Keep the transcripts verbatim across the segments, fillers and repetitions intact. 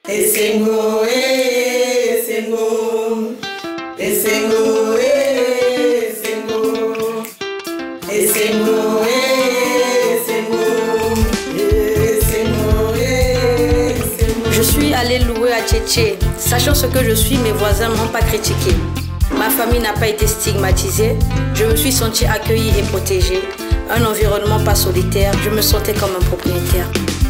Esengo, esengo, esengo, esengo, esengo, esengo, esengo. Je suis allée louer à Tchétché. Sachant ce que je suis, mes voisins ne m'ont pas critiqué. Ma famille n'a pas été stigmatisée. Je me suis sentie accueillie et protégée. Un environnement pas solitaire. Je me sentais comme un propriétaire.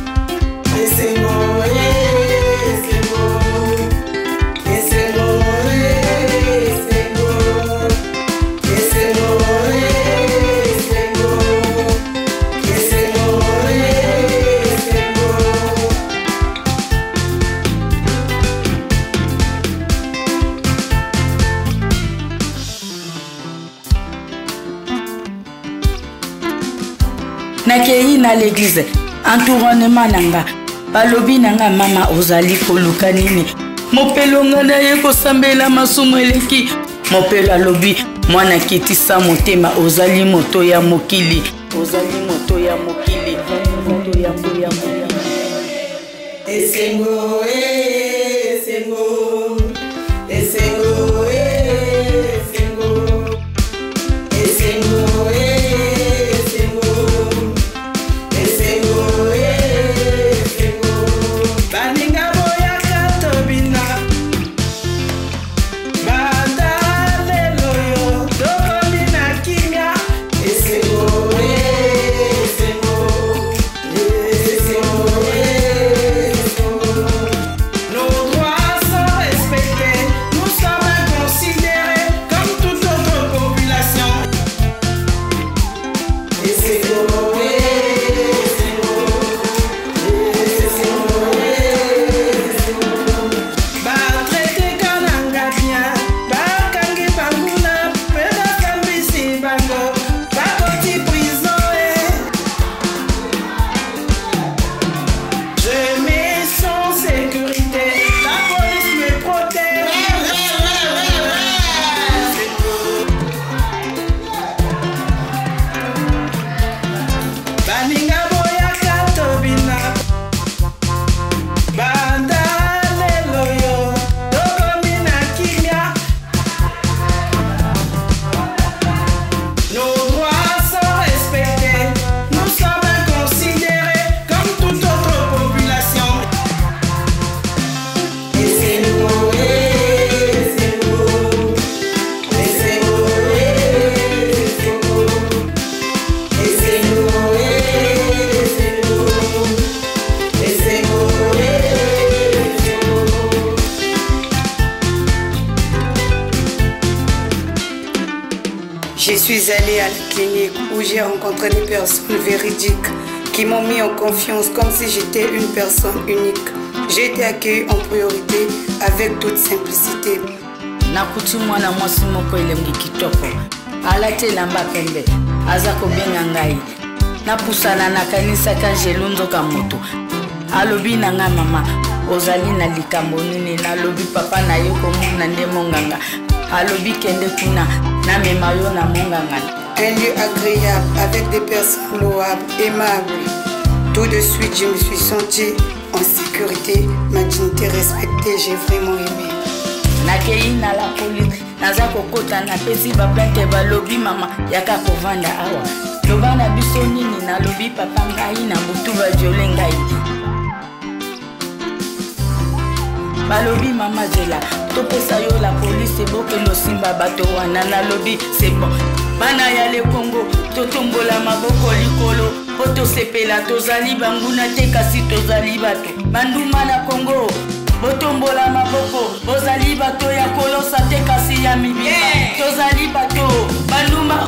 Nakei na l'église, entournement nanga, balobi nanga mama ozali koluka nini. Mopelo nga na ye kosambela masumu eleki. Mopelo alobi mwana kitisa motema ozali moto ya mokili. Ozali moto ya mokili, moto ya mokili. Esengo, esengo, esengo, esengo, esengo. Je suis allée à la clinique où j'ai rencontré des personnes véridiques qui m'ont mis en confiance comme si j'étais une personne unique. J'ai été accueillie en priorité avec toute simplicité. Nakuti mwana mwasi moko elengi kitoko. Alati elamba pembe. Aza kobenga ngai. Napusana nakanisa ka jelunzo ka moto. Alobi nanga mama. Ozali na likambo nini nalobi papa na ye komona nde monganga. Alobi kende kuna na memayo na monganga. Un lieu agréable avec des personnes louables, aimables. Tout de suite, je me suis sentie en sécurité, ma dignité respectée, j'ai vraiment aimé. Nakei na la police, naza kokota na pesi ba plante balobi mama yaka kovanda awa. Loba na biso nini na lobi papa ngai na mutu ba viole ngai. Balobi mama zela, topesa yo la police eboke lo simba bato wana na lobi c'est bon. Bana ya le Congo, totombola maboko likolo, poto sepela tozali banguna te kasi tozali bato. Banduma na Congo, botombola maboko, bozali bato ya kolosa te kasi ya mibima. Tozali bato, banduma